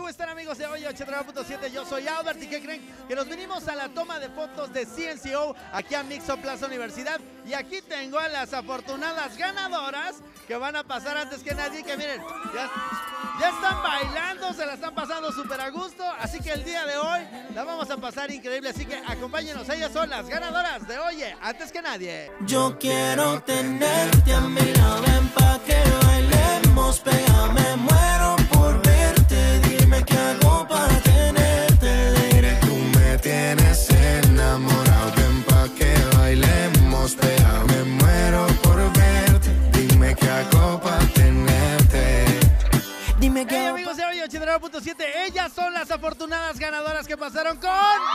¿Cómo están, amigos de hoy 89.7? Yo soy Albert, ¿y qué creen? Que nos vinimos a la toma de fotos de CNCO aquí a Mixo Plaza Universidad, y aquí tengo a las afortunadas ganadoras que van a pasar antes que nadie, que miren, ya están bailando, se la están pasando súper a gusto, así que el día de hoy la vamos a pasar increíble, así que acompáñenos, ellas son las ganadoras de Oye Antes que Nadie. Yo quiero tenerte a mi lado, ven pa' que bailemos, pégame, muero por verte, dime qué hago para tenerte, diré tú me tienes enamorado, ven pa' que bailemos, pégame, muero por verte, dime qué hago para tenerte, dime qué hago. Amigos de hoy 89.7, ellas son las afortunadas ganadoras que pasaron con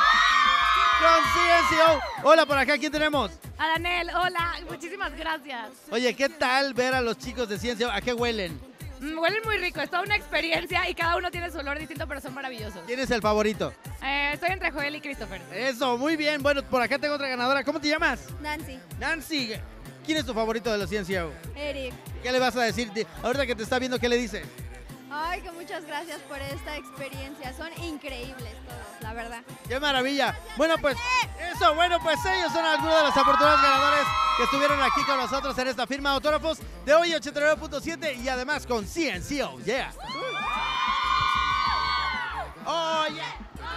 CNCO. Hola, por acá, ¿quién tenemos? A Daniel, hola, muchísimas gracias. Oye, ¿qué tal ver a los chicos de CNCO? ¿A qué huelen? Huelen muy rico, es toda una experiencia y cada uno tiene su olor distinto, pero son maravillosos. ¿Quién es el favorito? Estoy entre Joel y Christopher. Eso, muy bien. Bueno, por acá tengo otra ganadora. ¿Cómo te llamas? Nancy. Nancy. ¿Quién es tu favorito de los CNCO? Eric. ¿Qué le vas a decir? Ahorita que te está viendo, ¿qué le dices? Ay, que muchas gracias por esta experiencia. Son increíbles todos, la verdad. ¡Qué maravilla! Bueno, pues eso, ellos son algunos de los afortunados ganadores que estuvieron aquí con nosotros en esta firma de autógrafos de hoy 89.7 y además con CNCO. ¡Yeah! ¡Oh, yeah!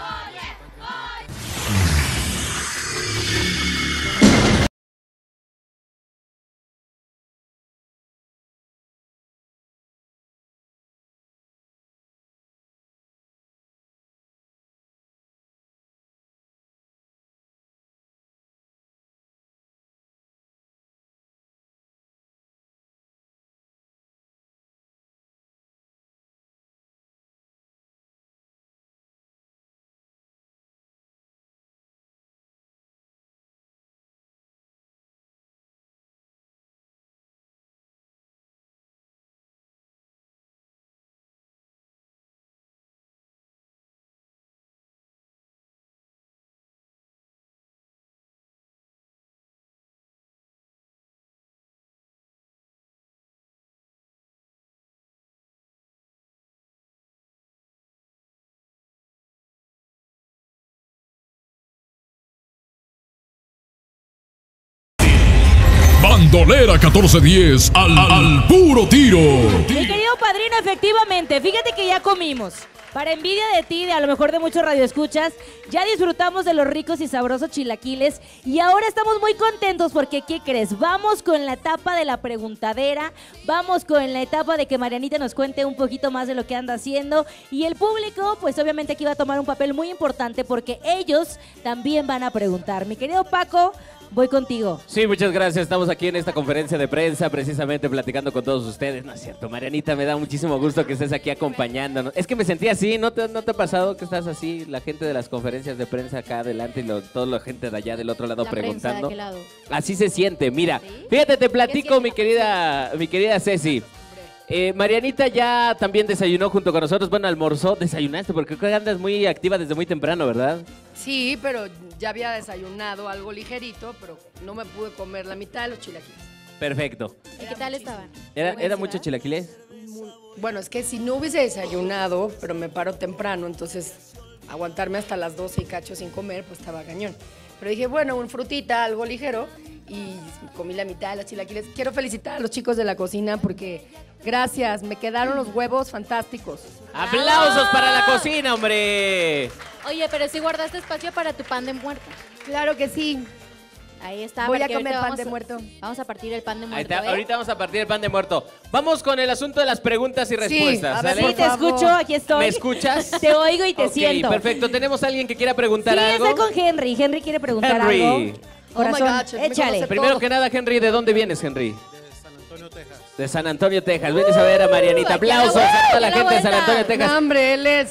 Bandolera 1410 al puro tiro. Mi querido padrino, efectivamente, fíjate que ya comimos. Para envidia de ti, de a lo mejor de muchos radioescuchas, ya disfrutamos de los ricos y sabrosos chilaquiles y ahora estamos muy contentos porque, ¿qué crees? Vamos con la etapa de la preguntadera, vamos con la etapa de que Marianita nos cuente un poquito más de lo que anda haciendo y el público, pues obviamente aquí va a tomar un papel muy importante porque ellos también van a preguntar. Mi querido Paco, voy contigo. Sí, muchas gracias. Estamos aquí en esta conferencia de prensa, precisamente platicando con todos ustedes. No es cierto, Marianita, me da muchísimo gusto que estés aquí acompañándonos. Es que me sentí así, ¿no te ha pasado que estás así? La gente de las conferencias de prensa acá adelante y toda la gente de allá del otro lado preguntando. ¿De qué lado? Así se siente, mira. Fíjate, te platico, mi querida Ceci. Marianita ya también desayunó junto con nosotros. Bueno, almorzó, desayunaste, porque creo que andas muy activa desde muy temprano, ¿verdad? Sí, pero ya había desayunado algo ligerito, pero no me pude comer la mitad de los chilaquiles. Perfecto. ¿Y qué tal estaban? ¿Era mucho chilaquiles? Bueno, es que si no hubiese desayunado, pero me paro temprano, entonces aguantarme hasta las 12 y cacho sin comer, pues estaba cañón. Pero dije, bueno, un frutita, algo ligero, y comí la mitad de los chilaquiles. Quiero felicitar a los chicos de la cocina porque gracias, me quedaron los huevos fantásticos. ¡Aplausos para la cocina, hombre! Oye, pero sí guardaste espacio para tu pan de muerto. Claro que sí. Ahí está. Voy a porque comer ahorita pan de muerto. Vamos a partir el pan de Ahí muerto. está, ahorita vamos a partir el pan de muerto. Vamos con el asunto de las preguntas y respuestas. a ver, ¿sale? Sí, por te favor. escucho, aquí estoy. ¿Me escuchas? Te oigo y te Ok, siento. perfecto. ¿Tenemos a alguien que quiera preguntar Sí, algo? estoy con Henry. Henry quiere preguntar Henry. algo. Oh my Corazón, God, me échale. conoce Primero todo. que nada, Henry, ¿de dónde vienes, Henry? De San Antonio, Texas. De San Antonio, Texas. Vienes a ver a Marianita. aquí a la Aplausos vuelta, a toda la aquí a la gente de San vuelta. Antonio, Texas. No, hombre, él es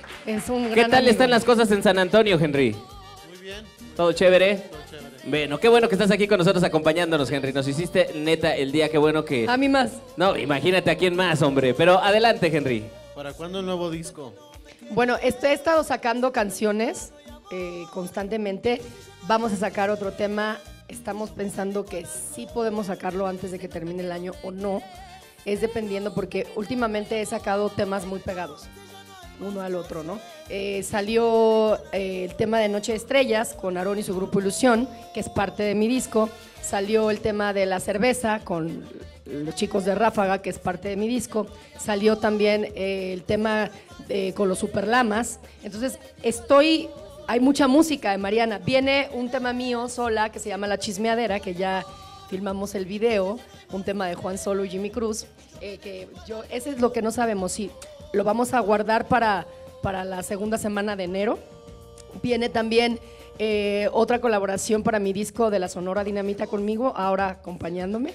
un gran ¿Qué tal amigo. están las cosas en San Antonio, Henry? Muy bien, ¿Todo chévere? todo chévere. Bueno, qué bueno que estás aquí con nosotros acompañándonos, Henry. Nos hiciste neta el día, qué bueno que... A mí más. No, imagínate a quién más, hombre. Pero adelante, Henry. ¿Para cuándo el nuevo disco? Bueno, he estado sacando canciones constantemente. Vamos a sacar otro tema. Estamos pensando que sí podemos sacarlo antes de que termine el año o no. Es dependiendo porque últimamente he sacado temas muy pegados. uno al otro, ¿no? Salió el tema de Noche de Estrellas con Aarón y su grupo Ilusión, que es parte de mi disco. Salió el tema de La Cerveza con los chicos de Ráfaga, que es parte de mi disco. Salió también el tema con los Superlamas. Entonces, hay mucha música de Mariana. Viene un tema mío sola que se llama La Chismeadera, que ya filmamos el video, un tema de Juan Solo y Jimmy Cruz, ese es lo que no sabemos, si lo vamos a guardar para la segunda semana de enero. Viene también otra colaboración para mi disco de la Sonora Dinamita conmigo, ahora acompañándome.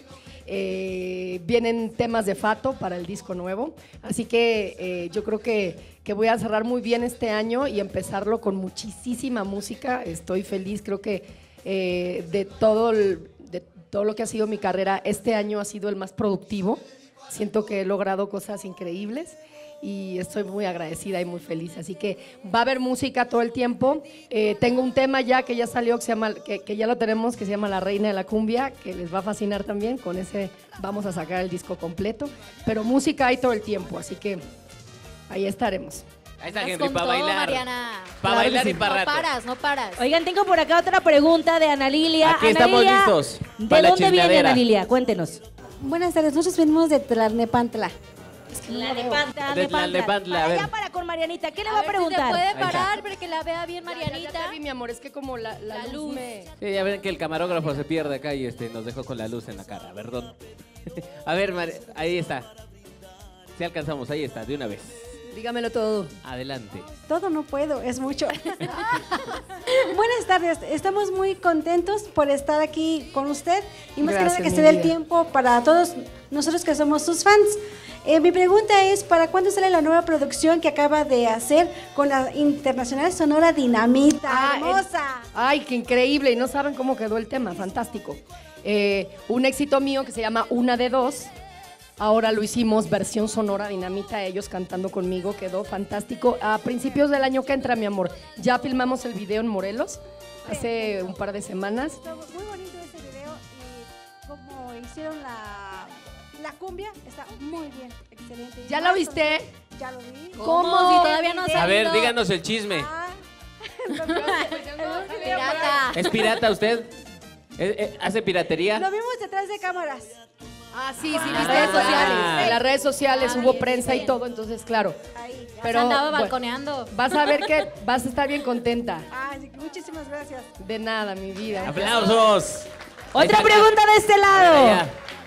Vienen temas de Fato para el disco nuevo, así que yo creo que voy a cerrar muy bien este año y empezarlo con muchísima música. Estoy feliz, creo que de todo lo que ha sido mi carrera, este año ha sido el más productivo. Siento que he logrado cosas increíbles y estoy muy agradecida y muy feliz. Así que va a haber música todo el tiempo. Tengo un tema ya que ya salió, que ya lo tenemos, que se llama La Reina de la Cumbia, que les va a fascinar también. Con ese vamos a sacar el disco completo. Pero música hay todo el tiempo, así que ahí estaremos. Ahí está Vas Henry con para todo, bailar. Mariana. Para Claro bailar que y sí. para No rato. paras, no paras. Oigan, tengo por acá otra pregunta de Ana Lilia. Aquí Ana estamos Lilia, listos ¿de para la dónde viene chismeadera. Ana Lilia? Cuéntenos. Buenas tardes, nosotros venimos de Tlalnepantla. Tlalnepantla. De Tlalnepantla, a ver. Allá para con Marianita, ¿qué le A va a ver si preguntar? te puede Ahí está. parar para que la vea bien Ya Marianita. te vi, mi amor, es que como la luz me... Sí, ya ven que el camarógrafo se pierde acá y nos dejó con la luz en la cara, perdón. A ver, ahí está. Si alcanzamos, ahí está, de una vez. Dígamelo todo. Adelante. Todo no puedo, es mucho. Buenas tardes, estamos muy contentos por estar aquí con usted y más Gracias, que nada que mi se dé el vida. tiempo para todos nosotros que somos sus fans. Mi pregunta es, ¿para cuándo sale la nueva producción que acaba de hacer con la Internacional Sonora Dinamita? ¡Hermosa! Ay, qué increíble. Y no saben cómo quedó el tema, fantástico. Un éxito mío que se llama Una de Dos. Ahora lo hicimos versión Sonora Dinamita, ellos cantando conmigo, quedó fantástico. A principios del año que entra, mi amor, ya filmamos el video en Morelos hace un par de semanas. Está muy bonito ese video y como hicieron la cumbia, está muy bien, excelente. ¿Ya lo viste? Ya lo vi. ¿Cómo? Si todavía no A salió. ver, díganos el chisme. Ah, Pirata. ¿Es pirata usted? ¿Hace piratería? Lo vimos detrás de cámaras. Ah, sí, En viste las redes eso. sociales. En las redes sociales Ah, hubo bien, prensa y bien. todo, entonces, claro. Ahí. Pero Se andaba bueno, balconeando. vas a ver que vas a estar bien contenta. Ah, sí, muchísimas gracias. De nada, mi vida. ¡Aplausos! Ahí Otra está. pregunta de este A ver, lado. allá.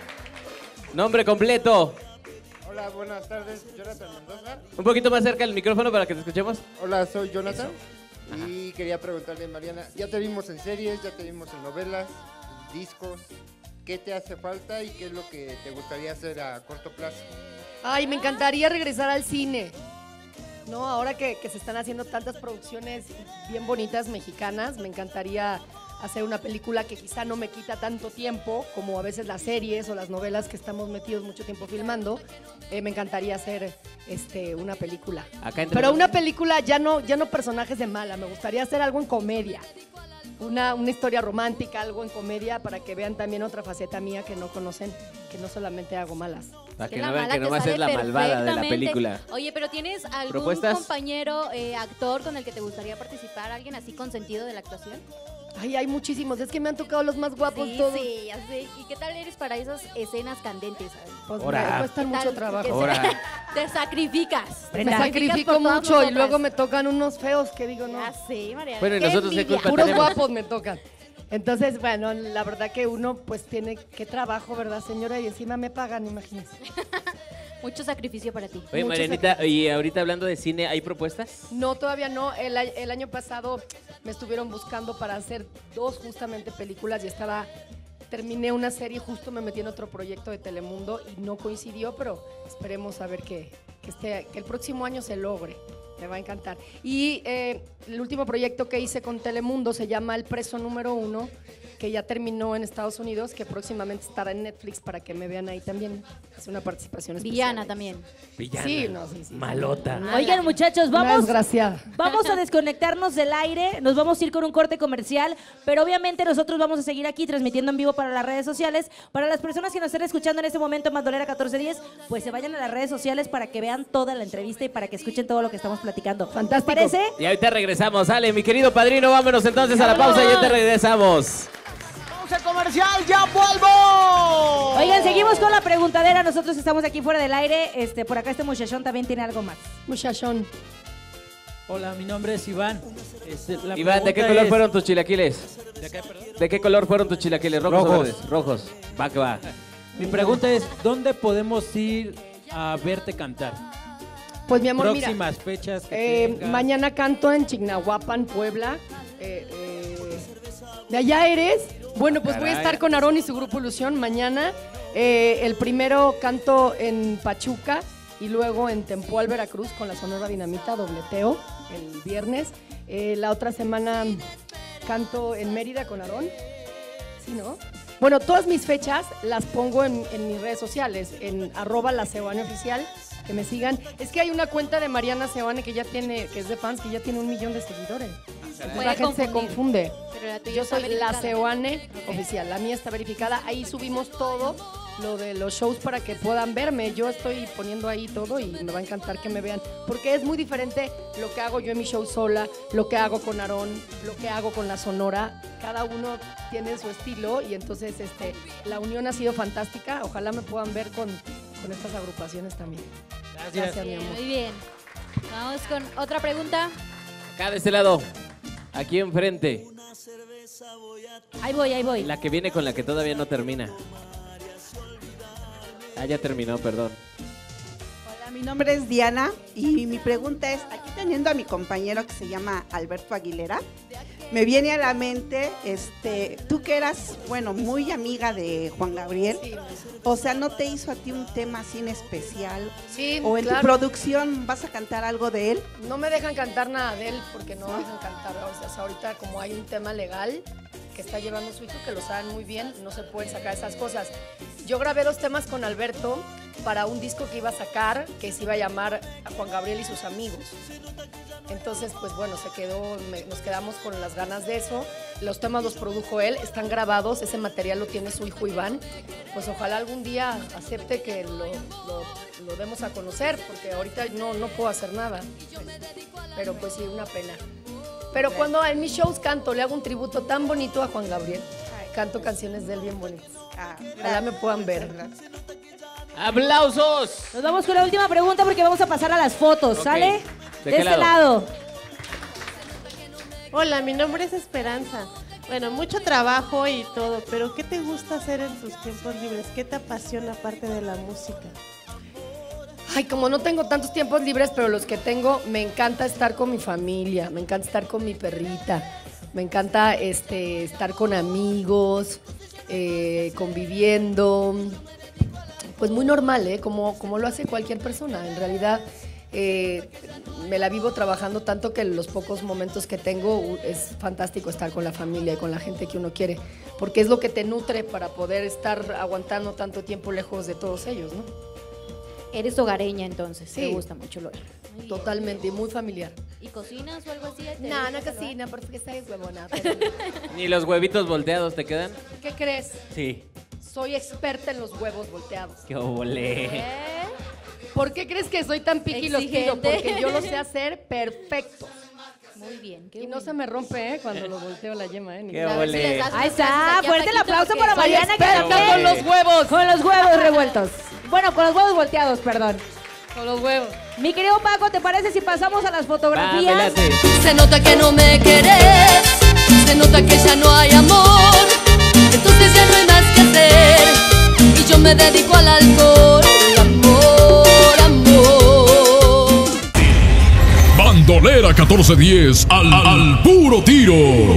Nombre completo. Hola, buenas tardes, Jonathan Mendoza. Un poquito más cerca del micrófono para que te escuchemos. Hola, soy Jonathan. Y quería preguntarle, Mariana, ya te vimos en series, ya te vimos en novelas, en discos. ¿Qué te hace falta y qué es lo que te gustaría hacer a corto plazo? Ay, me encantaría regresar al cine. No, ahora que se están haciendo tantas producciones bien bonitas mexicanas, me encantaría hacer una película que quizá no me quita tanto tiempo, como a veces las series o las novelas que estamos metidos mucho tiempo filmando. Me encantaría hacer una película. Acá entre Pero nos- una película ya no personajes de mala, me gustaría hacer algo en comedia. Una historia romántica, algo en comedia, para que vean también otra faceta mía que no conocen, que no solamente hago malas. Para que la no vean mala que te nomás sale es la malvada de la perfectamente. película. Oye, pero ¿tienes algún ¿Propuestas? compañero actor con el que te gustaría participar? ¿Alguien así consentido de la actuación? Ay, hay muchísimos, es que me han tocado los más guapos Sí, todos. sí, ya sé. ¿Y qué tal eres para esas escenas candentes? Pues Ahora. me cuestan ¿Qué mucho tal? trabajo. ¿Qué Ahora. Te sacrificas. Me Te sacrificas sacrifico por todas mucho y nosotras. luego me tocan unos feos que digo, no, Ya sé, Mariana. Bueno, ¿y nosotros qué envidia. culpa puros tenemos? guapos me tocan. Entonces, bueno, la verdad que uno pues tiene, qué trabajo, ¿verdad, señora? Y encima me pagan, imagínese. Mucho sacrificio para ti. Oye, Mucho Marianita, y ahorita hablando de cine, ¿hay propuestas? No, todavía no. El año pasado me estuvieron buscando para hacer 2 justamente películas y terminé una serie, justo me metí en otro proyecto de Telemundo y no coincidió, pero esperemos a ver que el próximo año se logre. Me va a encantar. Y el último proyecto que hice con Telemundo se llama El Preso Número 1 que ya terminó en Estados Unidos, que próximamente estará en Netflix para que me vean ahí también. Es una participación especial. Villana también. Villana. Sí, no, sí. Malota. Oigan, muchachos, Una vamos desgraciada. a desconectarnos del aire, nos vamos a ir con un corte comercial, pero obviamente nosotros vamos a seguir aquí transmitiendo en vivo para las redes sociales. Para las personas que nos estén escuchando en este momento, Bandolera 1410, pues se vayan a las redes sociales para que vean toda la entrevista y para que escuchen todo lo que estamos platicando. Fantástico. ¿Les parece? Y ahorita regresamos. Sale, mi querido padrino, vámonos entonces a la pausa y ya te regresamos. ¡Pausa comercial! ¡Ya vuelvo! Oigan, seguimos con la preguntadera. Nosotros estamos aquí fuera del aire. Por acá este muchachón también tiene algo más. Muchachón. Hola, mi nombre es Iván. Iván, ¿de qué color fueron tus chilaquiles? ¿De qué, perdón? ¿De qué color fueron tus chilaquiles? ¿Rojos o verdes? Rojos. Va que va. Mi pregunta es, ¿dónde podemos ir a verte cantar? Pues mi amor, próximas fechas que tengas. mañana canto en Chignahuapan, Puebla. ¿De allá eres? Bueno, pues voy a estar con Aarón y su grupo Ilusión mañana. El primero canto en Pachuca y luego en Tempoal, Veracruz con la Sonora Dinamita, dobleteo el viernes. La otra semana canto en Mérida con Aarón. ¿Sí, no? Bueno, todas mis fechas las pongo en mis redes sociales, en @laseoaneoficial. Que me sigan. Es que hay una cuenta de Mariana Seoane que es de fans, que ya tiene 1 millón de seguidores. Entonces la gente se confunde. Pero la tuya Yo está soy la verificada. Seoane oficial, la mía está verificada. Ahí subimos todo lo de los shows para que puedan verme. Yo estoy poniendo ahí todo y me va a encantar que me vean. Porque es muy diferente lo que hago yo en mi show sola, lo que hago con Aarón, lo que hago con la Sonora. Cada uno tiene su estilo y entonces la unión ha sido fantástica. Ojalá me puedan ver con estas agrupaciones también. Gracias, mi amor. Muy bien. Vamos con otra pregunta. Acá de este lado. Aquí enfrente. Ahí voy. La que viene con la que todavía no termina. Ah, ya terminó, perdón. Hola, mi nombre es Diana y mi pregunta es, aquí teniendo a mi compañero que se llama Alberto Aguilera, me viene a la mente, tú que eras, bueno, muy amiga de Juan Gabriel, o sea, ¿no te hizo a ti un tema así en especial? Sí, ¿O en claro. tu producción vas a cantar algo de él? No me dejan cantar nada de él porque no dejan cantar. O sea, ahorita como hay un tema legal que está llevando su hijo, que lo saben muy bien, no se pueden sacar esas cosas. Yo grabé 2 temas con Alberto para un disco que iba a sacar, que se iba a llamar A Juan Gabriel y sus amigos. Entonces, pues bueno, nos quedamos con las ganas de eso. Los temas los produjo él, están grabados, ese material lo tiene su hijo Iván. Pues ojalá algún día acepte que lo demos a conocer, porque ahorita no puedo hacer nada. Pero pues sí, una pena. Pero cuando en mis shows canto, le hago un tributo tan bonito a Juan Gabriel. Canto canciones de él bien bonitas. Ojalá me puedan ver. ¡Aplausos! Nos vamos con la última pregunta porque vamos a pasar a las fotos, ¿sale? ¿De De qué este lado? lado. Hola, mi nombre es Esperanza. Bueno, mucho trabajo y todo, pero ¿qué te gusta hacer en tus tiempos libres? ¿Qué te apasiona aparte de la música? Ay, como no tengo tantos tiempos libres, pero los que tengo, me encanta estar con mi familia, me encanta estar con mi perrita, me encanta estar con amigos, conviviendo, pues muy normal, como lo hace cualquier persona. En realidad me la vivo trabajando tanto que los pocos momentos que tengo es fantástico estar con la familia y con la gente que uno quiere, porque es lo que te nutre para poder estar aguantando tanto tiempo lejos de todos ellos, ¿no? Eres hogareña entonces, Sí. te gusta mucho lo Totalmente, muy familiar. ¿Y cocinas o algo así? No cocina, porque está huevona. ¿Ni los huevitos volteados te quedan? ¿Qué crees? Sí. Soy experta en los huevos volteados. ¡Qué obole! ¿Por qué crees que soy tan piqui y los pido? Exigente. Porque yo lo sé hacer perfecto. Muy bien. Y no se me rompe, cuando lo volteo la yema, ¡Qué A ver si les obole! das Ahí unas clases está, aquí a fuerte el Paquito, aplauso porque para soy Mariana que experta también. con los huevos. Con los huevos revueltos. Bueno, con los huevos volteados, perdón. Con los huevos. Mi querido Paco, ¿te parece si pasamos a las Va, fotografías? me late. Se nota que no me querés, se nota que ya no hay amor, entonces ya no hay más que hacer, y yo me dedico al alcohol, amor. Bandolera 1410 al puro tiro.